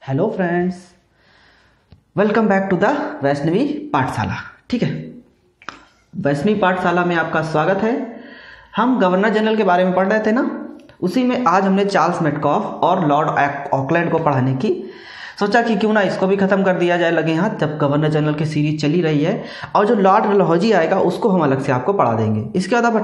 Hello friends, welcome back to the Vaishnavi पाठशाला। ठीक है, वैष्णवी पाठशाला में आपका स्वागत है। हम गवर्नर जनरल के बारे में पढ़ रहे थे ना, उसी में आज हमने चार्ल्स मेटकॉफ और लॉर्ड ऑकलैंड को पढ़ाने की सोचा कि क्यों ना इसको भी खत्म कर दिया जाए लगे हाथ, जब गवर्नर जनरल की सीरीज चली रही है। और जो लॉर्ड डलहौजी आएगा उसको हम अलग से आपको पढ़ा देंगे। इसके बाद आप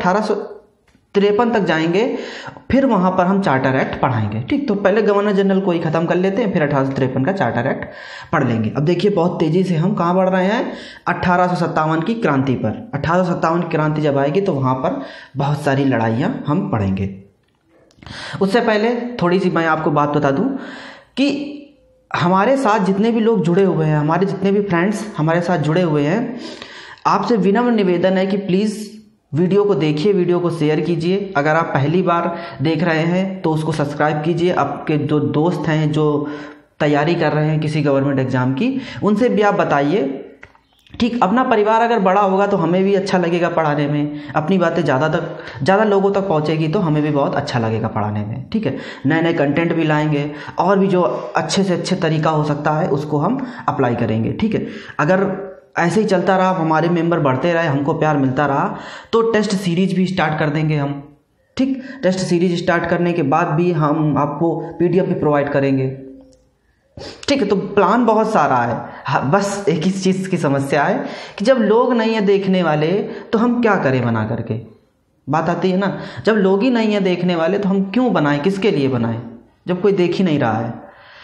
1853 तक जाएंगे, फिर वहां पर हम चार्टर एक्ट पढ़ाएंगे। ठीक, तो पहले गवर्नर जनरल को ही खत्म कर लेते हैं, फिर 1853 का चार्टर एक्ट पढ़ लेंगे। अब देखिए बहुत तेजी से हम कहाँ बढ़ रहे हैं, 1857 की क्रांति पर। 1857 की क्रांति जब आएगी तो वहां पर बहुत सारी लड़ाइयां हम पढ़ेंगे। उससे पहले थोड़ी सी मैं आपको बात बता दूं कि हमारे साथ जितने भी लोग जुड़े हुए हैं, हमारे जितने भी फ्रेंड्स हमारे साथ जुड़े हुए हैं, आपसे विनम्र निवेदन है कि प्लीज़ वीडियो को देखिए, वीडियो को शेयर कीजिए। अगर आप पहली बार देख रहे हैं तो उसको सब्सक्राइब कीजिए। आपके जो दोस्त हैं जो तैयारी कर रहे हैं किसी गवर्नमेंट एग्जाम की, उनसे भी आप बताइए। ठीक, अपना परिवार अगर बड़ा होगा तो हमें भी अच्छा लगेगा पढ़ाने में, अपनी बातें ज़्यादा लोगों तक पहुंचेगी तो हमें भी बहुत अच्छा लगेगा पढ़ाने में। ठीक है, नए नए कंटेंट भी लाएंगे और भी जो अच्छे से अच्छे तरीका हो सकता है उसको हम अप्लाई करेंगे। ठीक है, अगर ऐसे ही चलता रहा, हमारे मेंबर बढ़ते रहे, हमको प्यार मिलता रहा, तो टेस्ट सीरीज भी स्टार्ट कर देंगे हम। ठीक, टेस्ट सीरीज स्टार्ट करने के बाद भी हम आपको पीडीएफ भी प्रोवाइड करेंगे। ठीक है, तो प्लान बहुत सारा है। हाँ, बस एक ही चीज़ की समस्या है कि जब लोग नहीं है देखने वाले तो हम क्या करें बना करके। बात आती है ना, जब लोग ही नहीं है देखने वाले तो हम क्यों बनाएं, किसके लिए बनाएं जब कोई देख ही नहीं रहा है।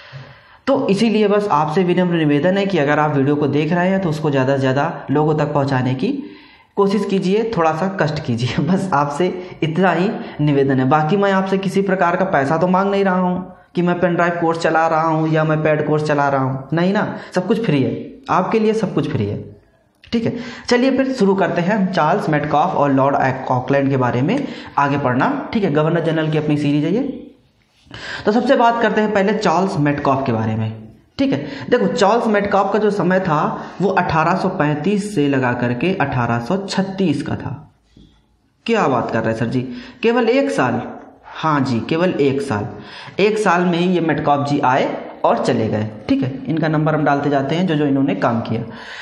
तो इसीलिए बस आपसे विनम्र निवेदन है कि अगर आप वीडियो को देख रहे हैं तो उसको ज़्यादा से ज़्यादा लोगों तक पहुंचाने की कोशिश कीजिए, थोड़ा सा कष्ट कीजिए। बस आपसे इतना ही निवेदन है। बाकी मैं आपसे किसी प्रकार का पैसा तो मांग नहीं रहा हूँ कि मैं पेन ड्राइव कोर्स चला रहा हूँ या मैं पैड कोर्स चला रहा हूँ, नहीं ना, सब कुछ फ्री है, आपके लिए सब कुछ फ्री है। ठीक है, चलिए फिर शुरू करते हैं हम चार्ल्स मेटकॉफ और लॉर्ड ऑकलैंड के बारे में आगे पढ़ना। ठीक है, गवर्नर जनरल की अपनी सीरीज है ये। तो सबसे बात करते हैं पहले चार्ल्स मेटकॉफ के बारे में। ठीक है, देखो चार्ल्स मेटकॉफ का जो समय था वो 1835 से लगा करके 1836 का था। क्या बात कर रहे हैं सर जी, केवल एक साल? हाँ जी, केवल एक साल। एक साल में ही ये मेटकॉफ जी आए और चले गए। ठीक है, इनका नंबर हम डालते जाते हैं जो जो इन्होंने काम किया।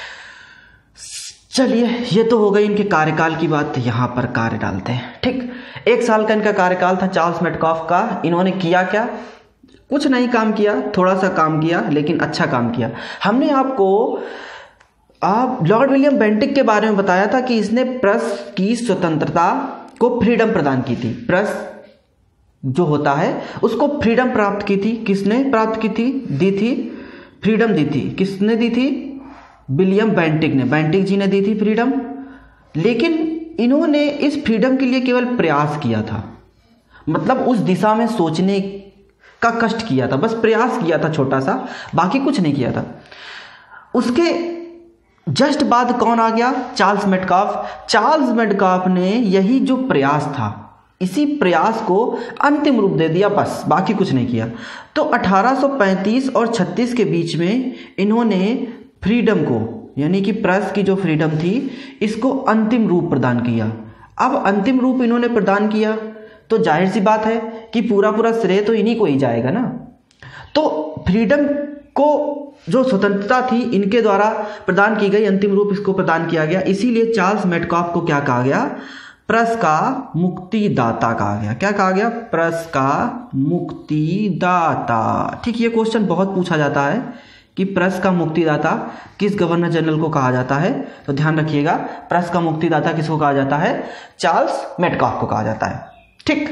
चलिए, ये तो हो गई इनके कार्यकाल की बात, यहाँ पर कार्य डालते हैं। ठीक, एक साल का इनका कार्यकाल था चार्ल्स मेटकॉफ का। इन्होंने किया क्या? कुछ नहीं काम किया, थोड़ा सा काम किया लेकिन अच्छा काम किया। हमने आपको लॉर्ड विलियम बेंटिक के बारे में बताया था कि इसने प्रेस की स्वतंत्रता को फ्रीडम प्रदान की थी। प्रेस जो होता है उसको फ्रीडम प्राप्त की थी। किसने प्राप्त की थी? दी थी, फ्रीडम दी थी। किसने दी थी? विलियम बेंटिक ने, बेंटिक जी ने दी थी फ्रीडम। लेकिन इन्होंने इस फ्रीडम के लिए केवल प्रयास किया था, मतलब उस दिशा में सोचने का कष्ट किया था, बस प्रयास किया था छोटा सा, बाकी कुछ नहीं किया था। उसके जस्ट बाद कौन आ गया? Charles Metcalfe. चार्ल्स मेटकॉफ ने यही जो प्रयास था, इसी प्रयास को अंतिम रूप दे दिया, बस बाकी कुछ नहीं किया। तो 1835 और 36 के बीच में इन्होंने फ्रीडम को, यानी कि प्रेस की जो फ्रीडम थी, इसको अंतिम रूप प्रदान किया। अब अंतिम रूप इन्होंने प्रदान किया तो जाहिर सी बात है कि पूरा श्रेय तो इन्हीं को ही जाएगा ना। तो फ्रीडम को, जो स्वतंत्रता थी, इनके द्वारा प्रदान की गई, अंतिम रूप इसको प्रदान किया गया। इसीलिए चार्ल्स मेटकॉफ को क्या कहा गया? प्रेस का मुक्तिदाता कहा गया। क्या कहा गया? प्रेस का मुक्तिदाता। ठीक, ये क्वेश्चन बहुत पूछा जाता है कि प्रेस का मुक्तिदाता किस गवर्नर जनरल को कहा जाता है, तो ध्यान रखिएगा, प्रेस का मुक्तिदाता किसको कहा जाता है? चार्ल्स मेटकॉफ को कहा जाता है। ठीक,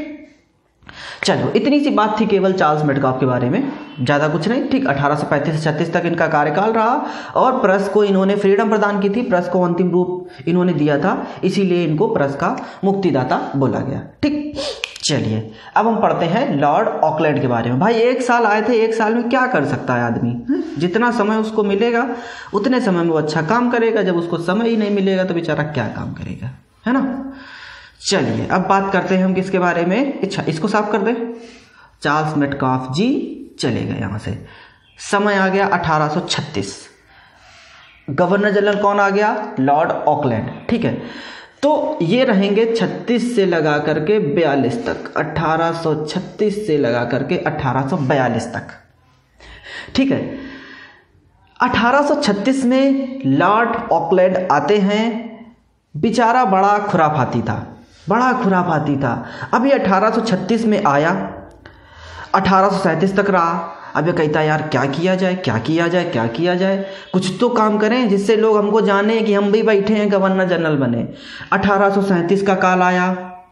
चलो इतनी सी बात थी केवल चार्ल्स मेटकॉफ के बारे में, ज़्यादा कुछ नहीं। ठीक, 1835 से 36 तक इनका कार्यकाल रहा और प्रेस को इन्होंने फ्रीडम प्रदान की थी, प्रेस को अंतिम रूप इन्होंने दिया था, इसीलिए इनको प्रेस का मुक्तिदाता बोला गया। ठीक, चलिए अब हम पढ़ते हैं लॉर्ड ऑकलैंड के बारे में। भाई एक साल आए थे, एक साल में क्या कर सकता है आदमी? जितना समय उसको मिलेगा उतने समय में वो अच्छा काम करेगा, जब उसको समय ही नहीं मिलेगा तो बेचारा क्या काम करेगा, है ना। चलिए अब बात करते हैं हम किसके बारे में। अच्छा, इसको साफ कर दे। चार्ल्स मेटकॉफ जी चले गए यहाँ से। समय आ गया 1836। गवर्नर जनरल कौन आ गया? Lord Auckland. ठीक है, तो ये रहेंगे 36 से लगा करके 42 तक, 1836 से लगा करके 1842 तक। ठीक है। 1836 में लॉर्ड ऑकलैंड आते हैं। बेचारा बड़ा खुराफाती था, बड़ा खुराफाती था। अब ये 1836 में आया, 1837 तक रहा। अब ये कहता यार क्या किया जाए, क्या किया जाए, क्या किया जाए, कुछ तो काम करें जिससे लोग हमको जाने कि हम भी बैठे हैं, गवर्नर जनरल बने। 1837 का काल आया।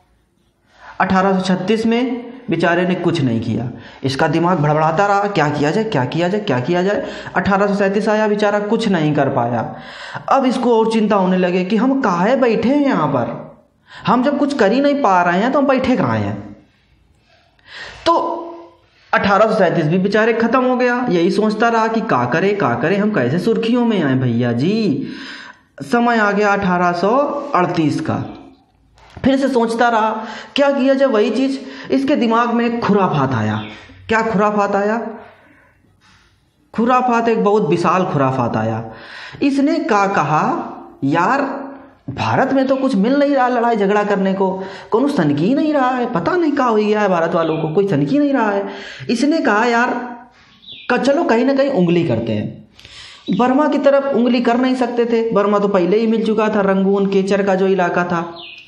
1836 में बेचारे ने कुछ नहीं किया। इसका दिमाग भड़बड़ाता रहा, क्या किया जाए, क्या किया जाए, क्या किया जाए। 1837 आया, बेचारा कुछ नहीं कर पाया। अब इसको और चिंता होने लगे कि हम काहे बैठे हैं यहाँ पर, हम जब कुछ कर ही नहीं पा रहे हैं तो हम बैठे कहाँ हैं। तो 1837 भी बेचारे खत्म हो गया। यही सोचता रहा कि का करे, हम कैसे सुर्खियों में आए भैया जी। समय आ गया 1838 का। फिर से सोचता रहा क्या किया जाए, वही चीज। इसके दिमाग में एक खुराफात आया। क्या खुराफात आया? खुराफात, एक बहुत विशाल खुराफात आया। इसने क्या कहा, यार भारत में तो कुछ मिल नहीं रहा लड़ाई झगड़ा करने को, कोनो सनकी नहीं रहा है, पता नहीं क्या हो गया है भारत वालों को, कोई सनकी नहीं रहा है। इसने कहा यार चलो कहीं ना कहीं उंगली करते हैं। बर्मा की तरफ उंगली कर नहीं सकते थे, बर्मा तो पहले ही मिल चुका था, रंगून केचर का जो इलाका था।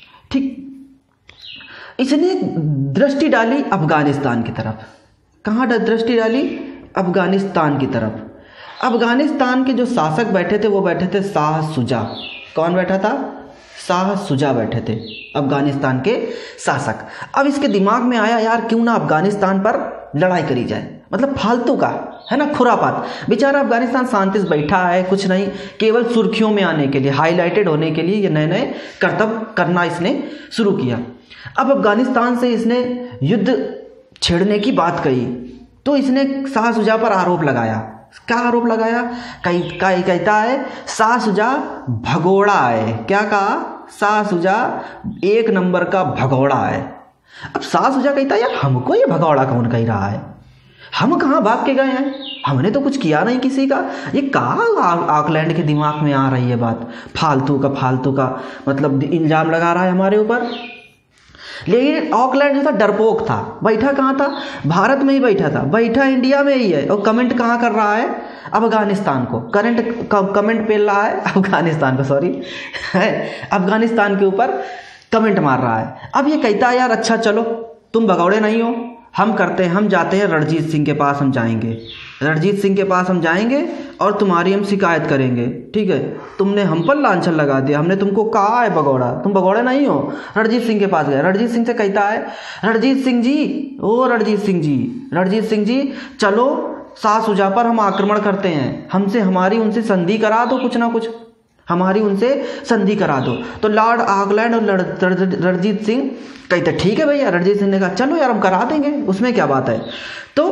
ठीक। इसने दृष्टि डाली अफगानिस्तान की तरफ। कहाँ दृष्टि डाली? अफगानिस्तान की तरफ। अफगानिस्तान के जो शासक बैठे थे वो बैठे थे शाह शुजा। कौन बैठा था? शाह शुजा बैठे थे, अफगानिस्तान के शासक। अब इसके दिमाग में आया यार क्यों ना अफगानिस्तान पर लड़ाई करी जाए, मतलब फालतू का है ना, खुरापात। बेचारा अफगानिस्तान शांति से बैठा है, कुछ नहीं, केवल सुर्खियों में आने के लिए, हाईलाइटेड होने के लिए ये नए नए करतब करना इसने शुरू किया। अब अफगानिस्तान से इसने युद्ध छेड़ने की बात कही तो इसने शाह शुजा पर आरोप लगाया। क्या आरोप लगाया? कहता है शाह शुजा भगोड़ा है। क्या कहा? शाह शुजा एक नंबर का भगोड़ा है। अब शाह शुजा कहता है यार हमको ये भगोड़ा कौन कह रहा है, हम कहाँ भाग के गए हैं, हमने तो कुछ किया नहीं किसी का। ये कहाँ ऑकलैंड के दिमाग में आ रही है बात, फालतू का मतलब इल्जाम लगा रहा है हमारे ऊपर। लेकिन ऑकलैंड जो था डरपोक था, बैठा कहाँ था? भारत में ही बैठा था, बैठा इंडिया में ही है। और कमेंट कहाँ कर रहा है? अफगानिस्तान को कमेंट पेल रहा है, अफगानिस्तान को सॉरी अफगानिस्तान के ऊपर कमेंट मार रहा है। अब ये कहता है यार अच्छा चलो तुम भगौड़े नहीं हो, हम करते हैं, हम जाते हैं रणजीत सिंह के पास, हम जाएंगे रणजीत सिंह के पास, हम जाएंगे और तुम्हारी हम शिकायत करेंगे। ठीक है, तुमने हम पर लांछन लगा दिया, हमने तुमको कहा है भगौड़ा, तुम भगौड़े नहीं हो। रणजीत सिंह के पास गए, रणजीत सिंह से कहता है रणजीत सिंह जी, ओ रणजीत सिंह जी चलो शाह शुजा पर हम आक्रमण करते हैं, हमारी उनसे संधि करा दो, कुछ ना कुछ हमारी उनसे संधि करा दो। तो लॉर्ड ऑकलैंड और रणजीत सिंह कहते ठीक है भैया। रणजीत सिंह ने कहा चलो यार हम करा देंगे, उसमें क्या बात है। तो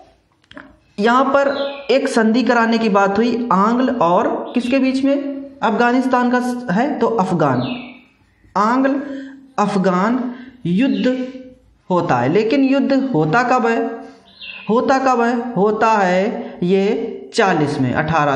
यहाँ पर एक संधि कराने की बात हुई आंग्ल और किसके बीच में? अफगानिस्तान का है तो आंग्ल अफगान युद्ध होता है। लेकिन युद्ध होता कब है? होता है ये 40 में,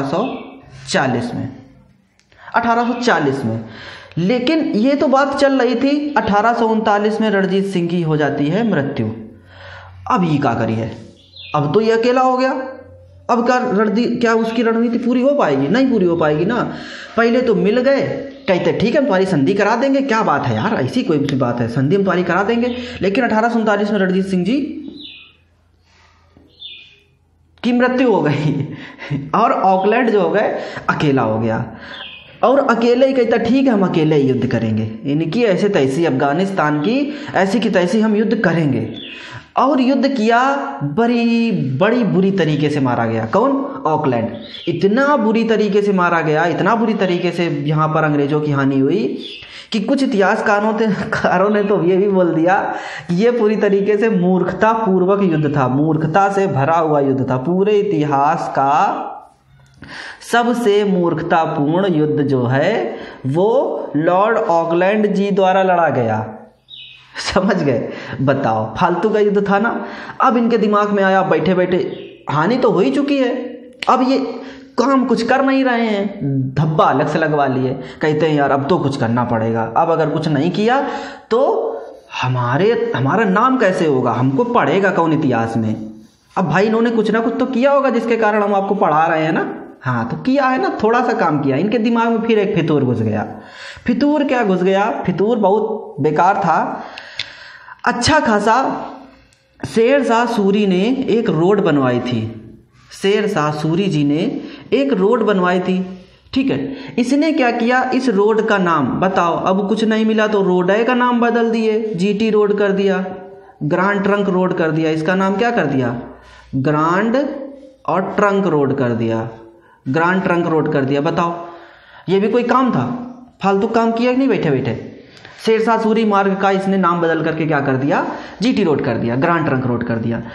1840 में। लेकिन ये तो बात चल रही थी, 1839 में रणजीत सिंह की हो जाती है मृत्यु। अब ये क्या करी है? अब तो ये अकेला हो गया। अब क्या उसकी रणनीति पूरी हो पाएगी? नहीं पूरी हो पाएगी ना। पहले तो मिल गए, कहते ठीक है हम तुम्हारी संधि करा देंगे, क्या बात है यार, ऐसी कोई सी बात है, संधि हम तुम्हारी करा देंगे। लेकिन 1839 में रणजीत सिंह जी की मृत्यु हो गई और ऑकलैंड जो हो गए अकेला हो गया। और अकेले ही कहता ठीक है हम अकेले ही युद्ध करेंगे, इनकी ऐसे तैसी अफगानिस्तान की ऐसी की तैसी हम युद्ध करेंगे। और युद्ध किया, बड़ी बुरी तरीके से मारा गया। कौन? ऑकलैंड। इतना बुरी तरीके से मारा गया, इतना बुरी तरीके से यहाँ पर अंग्रेजों की हानि हुई कि कुछ इतिहासकारों ने तो ये भी बोल दिया कि ये पूरी तरीके से मूर्खता पूर्वक युद्ध था, मूर्खता से भरा हुआ युद्ध था। पूरे इतिहास का सबसे मूर्खतापूर्ण युद्ध जो है वो लॉर्ड ऑकलैंड जी द्वारा लड़ा गया। समझ गए? बताओ, फालतू का युद्ध था ना। अब इनके दिमाग में आया बैठे बैठे हानि तो हो ही चुकी है, अब ये काम कुछ कर नहीं रहे हैं, धब्बा अलग से लगवा लिए। कहते हैं यार अब तो कुछ करना पड़ेगा, अब अगर कुछ नहीं किया तो हमारा नाम कैसे होगा, हमको पढ़ेगा कौन इतिहास में। अब भाई इन्होंने कुछ ना कुछ तो किया होगा जिसके कारण हम आपको पढ़ा रहे हैं ना। हाँ तो किया है ना, थोड़ा सा काम किया। इनके दिमाग में फिर एक फितूर घुस गया। फितूर क्या घुस गया? फितूर बहुत बेकार था। अच्छा खासा शेरशाह सूरी ने एक रोड बनवाई थी। शेरशाह सूरी जी ने एक रोड बनवाई थी, ठीक है। इसने क्या किया, इस रोड का नाम बताओ, अब कुछ नहीं मिला तो रोडे का नाम बदल दिए, जीटी रोड कर दिया, ग्रांड ट्रंक रोड कर दिया। इसका नाम क्या कर दिया? ग्रांड और ट्रंक रोड कर दिया, ग्रांड ट्रंक रोड कर दिया। बताओ ये भी कोई काम था? फालतू काम किया कि नहीं बैठे बैठे? शेरशाह सूरी मार्ग का इसने नाम बदल करके क्या कर दिया? जीटी रोड कर दिया, ग्रांड ट्रंक रोड कर दिया।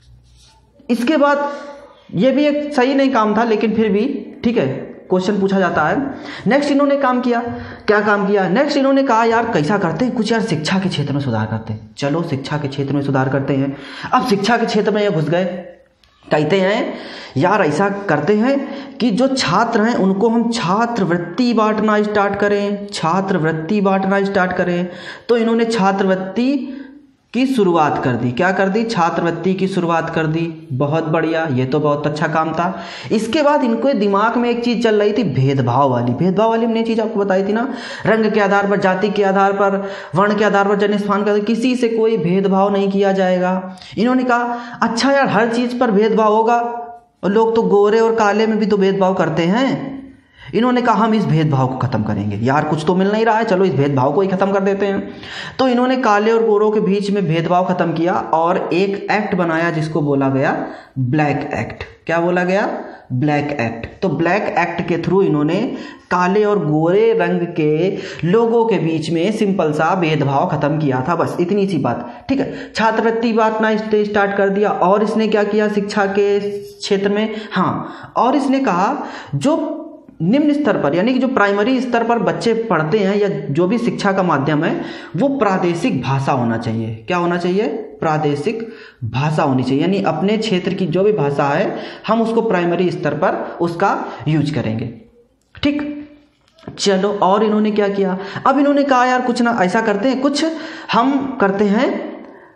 इसके बाद ये भी एक सही नहीं काम था, लेकिन फिर भी ठीक है, क्वेश्चन पूछा जाता है। नेक्स्ट इन्होंने काम किया, क्या काम किया? नेक्स्ट इन्होंने कहा यार कैसा करते हैं कुछ, यार शिक्षा के क्षेत्र में सुधार करते हैं। चलो शिक्षा के क्षेत्र में सुधार करते हैं। अब शिक्षा के क्षेत्र में ये घुस गए, कहते हैं यार ऐसा करते हैं कि जो छात्र हैं उनको हम छात्रवृत्ति बांटना स्टार्ट करें, छात्रवृत्ति बांटना स्टार्ट करें। तो इन्होंने छात्रवृत्ति की शुरुआत कर दी। क्या कर दी? छात्रवृत्ति की शुरुआत कर दी। बहुत बढ़िया, ये तो बहुत अच्छा काम था। इसके बाद इनको दिमाग में एक चीज़ चल रही थी, भेदभाव वाली। भेदभाव वाली हमने चीज़ आपको बताई थी ना, रंग के आधार पर, जाति के आधार पर, वर्ण के आधार पर, जन्म स्थान के आधार पर किसी से कोई भेदभाव नहीं किया जाएगा। इन्होंने कहा अच्छा यार हर चीज़ पर भेदभाव होगा, और लोग तो गोरे और काले में भी तो भेदभाव करते हैं। इन्होंने कहा हम इस भेदभाव को खत्म करेंगे। यार कुछ तो मिल नहीं रहा है, चलो इस भेदभाव को ही खत्म कर देते हैं। तो इन्होंने काले और गोरों के बीच में भेदभाव खत्म किया और एक एक्ट बनाया जिसको बोला गया ब्लैक एक्ट। क्या बोला गया? Black act. तो ब्लैक एक्ट के थ्रू इन्होंने काले और गोरे रंग के लोगों के बीच में सिंपल सा भेदभाव खत्म किया था। बस इतनी सी बात, ठीक है। छात्रवृत्ति बांटना स्टार्ट कर दिया। और इसने क्या किया शिक्षा के क्षेत्र में? हाँ, और इसने कहा जो निम्न स्तर पर यानी कि जो प्राइमरी स्तर पर बच्चे पढ़ते हैं या जो भी शिक्षा का माध्यम है वो प्रादेशिक भाषा होना चाहिए। क्या होना चाहिए? प्रादेशिक भाषा होनी चाहिए, यानी अपने क्षेत्र की जो भी भाषा है हम उसको प्राइमरी स्तर पर उसका यूज करेंगे, ठीक। चलो, और इन्होंने क्या किया? अब इन्होंने कहा यार कुछ ना ऐसा करते हैं, कुछ हम करते हैं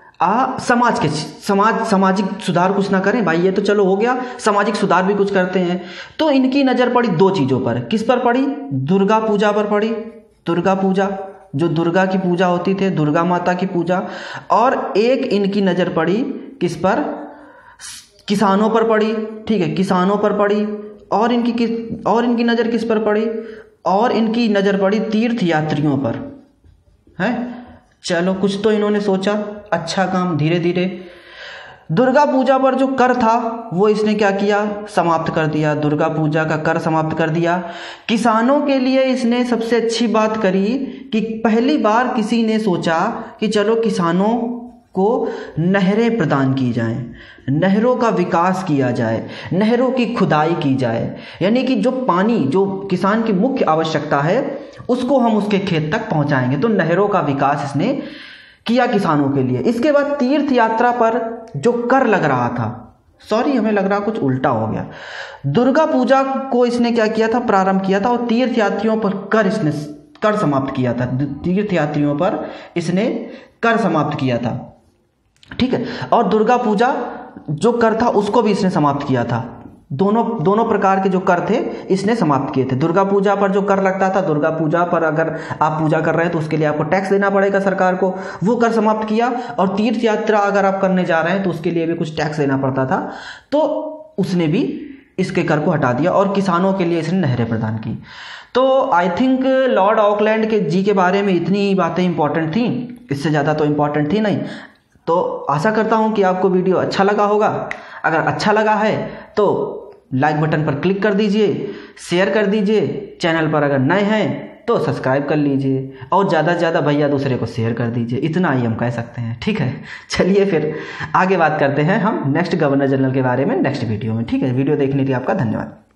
सामाजिक सुधार कुछ ना करें भाई, ये तो चलो हो गया, सामाजिक सुधार भी कुछ करते हैं। तो इनकी नज़र पड़ी दो चीज़ों पर। किस पर पड़ी? दुर्गा पूजा पर पड़ी। दुर्गा पूजा, जो दुर्गा की पूजा होती थी, दुर्गा माता की पूजा। और एक इनकी नज़र पड़ी किस पर? किसानों पर पड़ी, ठीक है, किसानों पर पड़ी। और इनकी नज़र किस पर पड़ी? और इनकी नज़र पड़ी तीर्थ यात्रियों पर, है। चलो कुछ तो इन्होंने सोचा, अच्छा काम। धीरे धीरे दुर्गा पूजा पर जो कर था वो इसने क्या किया? समाप्त कर दिया। दुर्गा पूजा का कर समाप्त कर दिया। किसानों के लिए इसने सबसे अच्छी बात करी कि पहली बार किसी ने सोचा कि चलो किसानों को नहरें प्रदान की जाएं, नहरों का विकास किया जाए, नहरों की खुदाई की जाए, यानी कि जो पानी जो किसान की मुख्य आवश्यकता है उसको हम उसके खेत तक पहुंचाएंगे। तो नहरों का विकास इसने किया किसानों के लिए। इसके बाद तीर्थ यात्रा पर जो कर लग रहा था, सॉरी हमें लग रहा कुछ उल्टा हो गया, दुर्गा पूजा को इसने क्या किया था? प्रारंभ किया था। और तीर्थ यात्रियों पर कर समाप्त किया था। तीर्थ यात्रियों पर इसने कर समाप्त किया था, ठीक है। और दुर्गा पूजा जो कर था उसको भी इसने समाप्त किया था। दोनों प्रकार के जो कर थे इसने समाप्त किए थे। दुर्गा पूजा पर जो कर लगता था, दुर्गा पूजा पर अगर आप पूजा कर रहे हैं तो उसके लिए आपको टैक्स देना पड़ेगा सरकार को, वो कर समाप्त किया। और तीर्थ यात्रा अगर आप करने जा रहे हैं तो उसके लिए भी कुछ टैक्स देना पड़ता था, तो उसने भी इसके कर को हटा दिया। और किसानों के लिए इसने नहरें प्रदान की। तो आई थिंक लॉर्ड ऑकलैंड के जी के बारे में इतनी बातें इंपॉर्टेंट थी, इससे ज़्यादा तो इंपॉर्टेंट थी नहीं। तो आशा करता हूँ कि आपको वीडियो अच्छा लगा होगा। अगर अच्छा लगा है तो लाइक बटन पर क्लिक कर दीजिए, शेयर कर दीजिए। चैनल पर अगर नए हैं तो सब्सक्राइब कर लीजिए, और ज़्यादा से ज़्यादा भैया दूसरे को शेयर कर दीजिए। इतना ही हम कह सकते हैं, ठीक है। चलिए फिर आगे बात करते हैं हम नेक्स्ट गवर्नर जनरल के बारे में नेक्स्ट वीडियो में, ठीक है। वीडियो देखने के लिए आपका धन्यवाद।